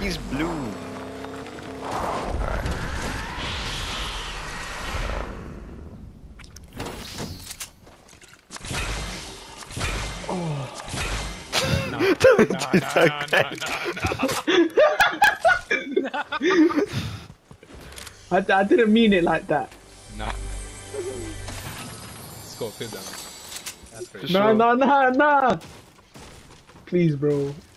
He's blue. Alright. Oh. No. Don't No, do no, that, no, guys. no, no, I didn't mean it like that. no. Score good damage. That's pretty Just No. Please, bro.